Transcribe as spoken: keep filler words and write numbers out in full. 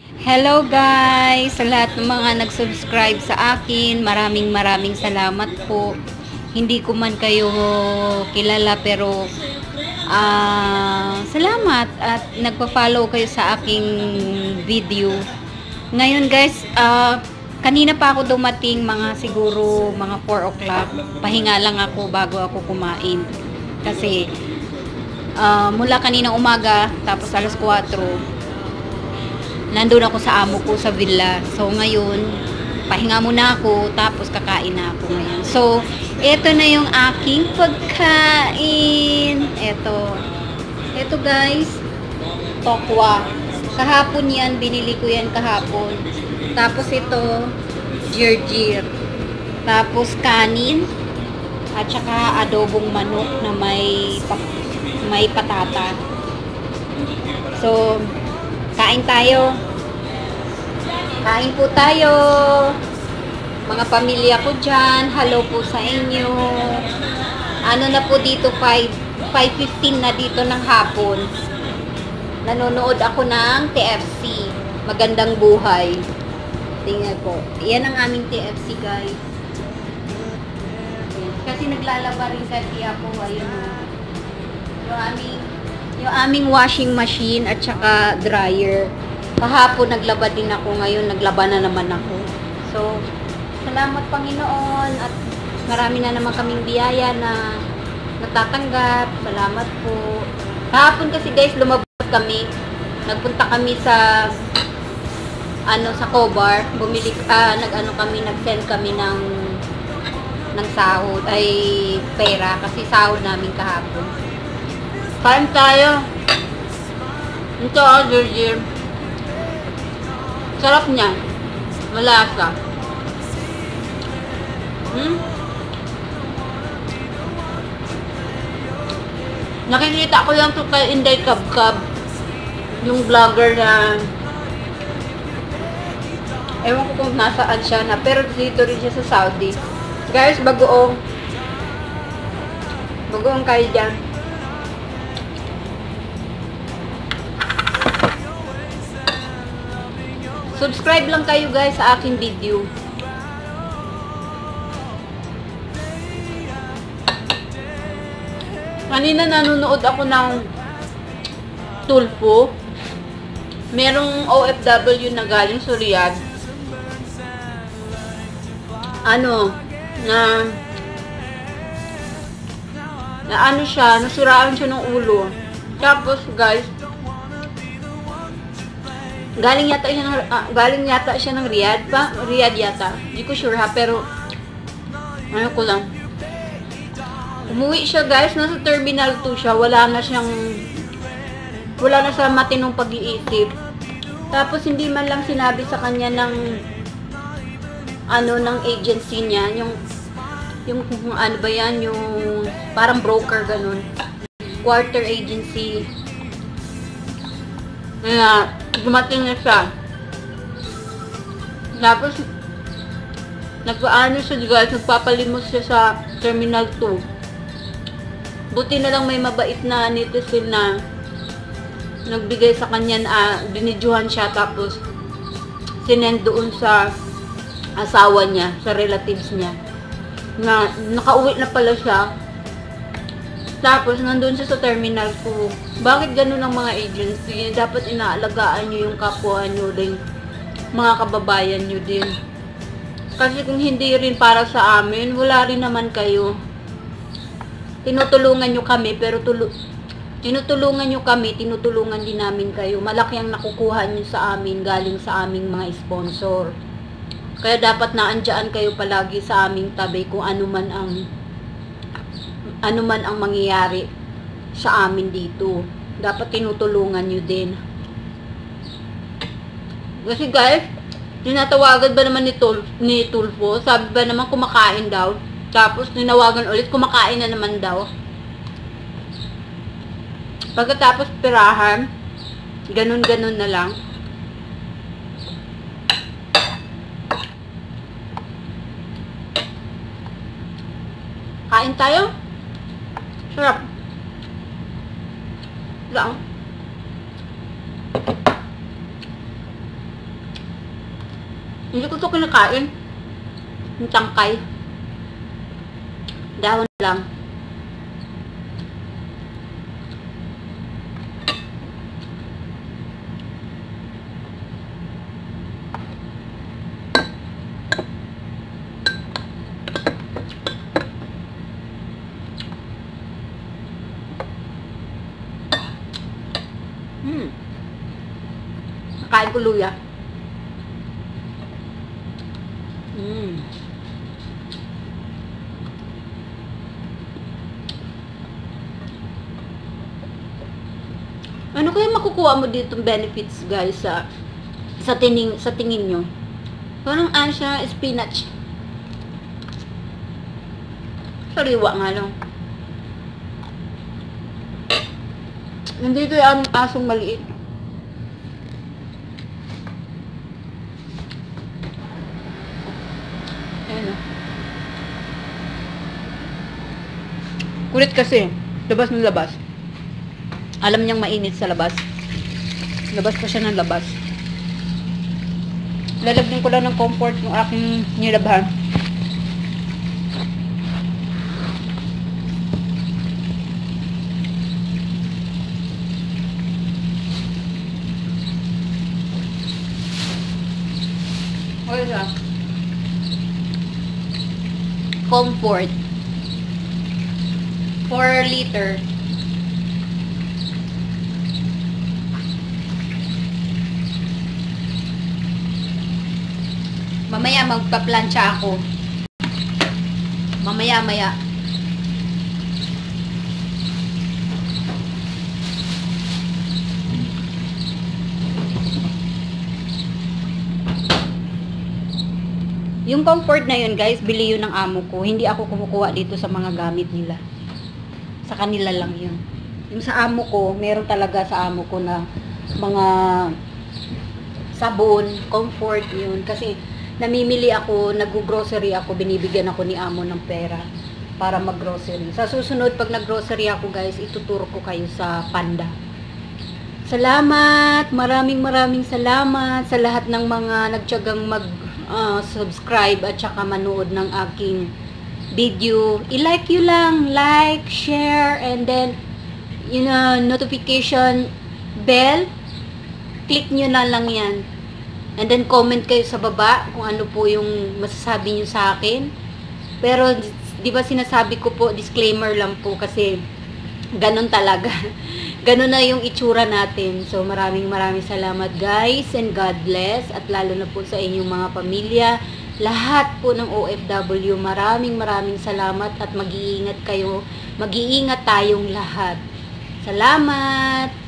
Hello guys, sa lahat ng mga nag-subscribe sa akin, maraming maraming salamat po. Hindi ko man kayo kilala pero ah salamat at nagpa-follow kayo sa aking video. Ngayon guys, ah kanina pa ako dumating, mga siguro mga four o'clock. Pahinga lang ako bago ako kumain. Kasi ah, mula kanina umaga tapos alas kuwatro nandun ako sa amo ko sa villa. So, ngayon, pahinga muna ako, tapos kakain na ako ngayon. So, eto na yung aking pagkain. Eto. Eto guys, tokwa. Kahapon yan, binili ko yan kahapon. Tapos ito, jirjir. Tapos kanin, at saka adobong manok na may, may patata. So, kain tayo. Kain po tayo. Mga pamilya ko dyan. Hello po sa inyo. Ano na po dito, five fifteen na dito ng hapon. Nanonood ako ng T F C. Magandang buhay. Tingnan po. Yan ang aming T F C guys. Kasi naglalaba rin kasi ako. Ayun o. Yung aming yung aming washing machine at saka dryer. Kahapon naglaba din ako, ngayon naglaba na naman ako. So, salamat Panginoon at marami na naman kaming biyaya na natatanggap. Salamat po. Kahapon kasi guys, lumabas kami. Nagpunta kami sa ano sa Cobar, bumili ah, nag-ano kami, nag-send kami ng ng sahod ay pera kasi sahod namin kahapon. Kain tayo. Ito, oh, Georgie. Sarap niya. Malasa. Hmm? Nakikita ko lang ito kay Inday Kabkab. Yung vlogger na ewan ko kung nasaan siya na. Pero dito rin siya sa Saudi. Guys, bagoong. Bagoong kayo dyan. Subscribe lang kayo guys sa aking video. Kanina nanonood ako ng Tulfo. Merong O F W na galing sa Riyadh. Ano, na na ano siya, nasiraan siya ng ulo. Tapos guys, galing yata siya ng, uh, galing yata siya ng Riyadh pa, Riyadh yata. Hindi ko sure ha, pero ano ko lang. Umuwi siya guys, nasa terminal two siya, wala na siyang wala na sa matinong pag-iisip. Tapos hindi man lang sinabi sa kanya ng ano ng agency niya, yung yung ano ba yan, yung parang broker ganun. Quarter agency. Kaya, dumating na siya. Tapos, nagpaano siya guys, nagpapalimos siya sa Terminal two. Buti na lang may mabait na netizen na nagbigay sa kanya na uh, binidyohan siya tapos sinend doon sa asawa niya, sa relatives niya. Na nakauwi na pala siya. Tapos, nandun siya sa Terminal two. Bakit ganun ang mga agency? Dapat inaalagaan nyo yung kapwa nyo din. Mga kababayan nyo din. Kasi kung hindi rin para sa amin, wala rin naman kayo. Tinutulungan nyo kami, pero tulo tinutulungan nyo kami, tinutulungan din namin kayo. Malaki ang nakukuha nyo sa amin, galing sa aming mga sponsor. Kaya dapat naandyan kayo palagi sa aming tabi kung ano man ang ano man ang mangyayari sa amin dito. Dapat tinutulungan nyo din. Kasi guys, tinatawagan ba naman ni, Tul ni Tulfo? Sabi ba naman kumakain daw? Tapos tinawagan ulit, kumakain na naman daw. Pagkatapos pirahan, ganun-ganun na lang. Kain tayo? Sarap. Lang. Hindi ko ito kinakain. Yung tangkay. Dahon lang. Hmm. Nakain ko luya. Hmm. Ano kaya makukuha mo ditong benefits, guys, sa sa tining sa tingin nyo? Parang ano siya, spinach. Sariwa nga lang. Nandito yung asong maliit. Ayan o. Kulit kasi. Labas ng labas. Alam niyang mainit sa labas. Labas pa siya ng labas. Lalagyan ko lang ng comfort yung aking nilabhan. Okay siya. Comfort. four liter. Mamaya magpa-plancha ako. Mamaya-maya. Yung comfort na yun, guys, bili yun ng amo ko. Hindi ako kumukuha dito sa mga gamit nila. Sa kanila lang yun. Yung sa amo ko, meron talaga sa amo ko na mga sabon, comfort yun. Kasi namimili ako, nag-grocery ako, binibigyan ako ni amo ng pera para mag-grocery. Sa susunod, pag nag-grocery ako, guys, ituturo ko kayo sa Panda. Salamat! Maraming maraming salamat sa lahat ng mga nagtiyagang mag-subscribe uh, at saka manood ng aking video. I-like you lang, like, share, and then yun know, notification bell, click nyo na lang yan. And then comment kayo sa baba kung ano po yung masasabi nyo sa akin. Pero di ba sinasabi ko po, disclaimer lang po kasi ganun talaga. Ganun na yung itsura natin. So maraming maraming salamat, guys, and God bless, at lalo na po sa inyong mga pamilya, lahat po ng O F W, maraming maraming salamat at mag-iingat kayo, mag-iingat tayong lahat. Salamat!